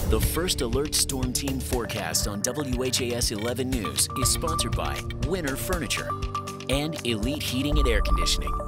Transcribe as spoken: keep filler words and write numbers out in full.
The First Alert Storm Team forecast on W H A S eleven News is sponsored by Winter Furniture and Elite Heating and Air Conditioning.